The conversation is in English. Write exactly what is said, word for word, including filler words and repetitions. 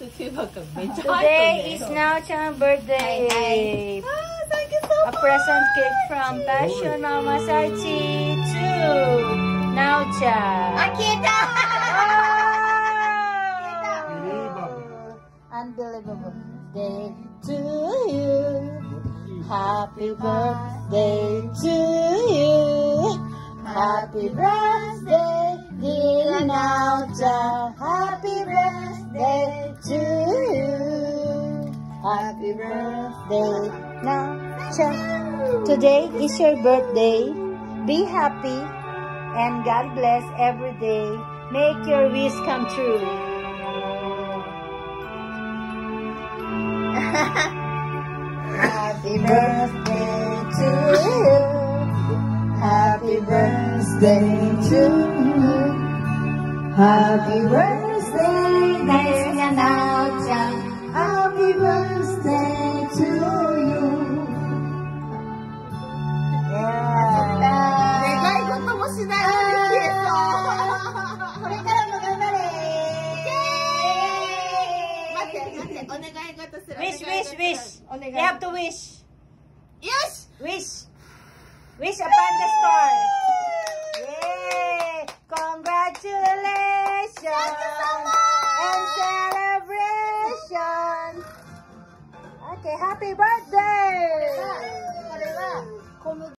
Today is Now-chan's birthday. Hi, hi. Oh, thank you so A present cake from Passion Mama Sarchi to Now-chan. Akita! Oh! Unbelievable. Day to you. Happy birthday to you. Happy birthday, dear Now-chan. Happy birthday to you. Happy birthday, Now-chan. Today is your birthday. Be happy and God bless every day. Make your wish come true. Happy birthday to you. Happy birthday to you. Happy birthday, dear Now-chan. Happy birthday to you. Yeah. 願い事もしないのに消えそう。 これからも頑張れ。 待って待って、お願い事する。 Wish, wish, wish. You have to wish. よし Wish. Wish upon the star. Yay! Congratulations and celebration. Okay, happy birthday.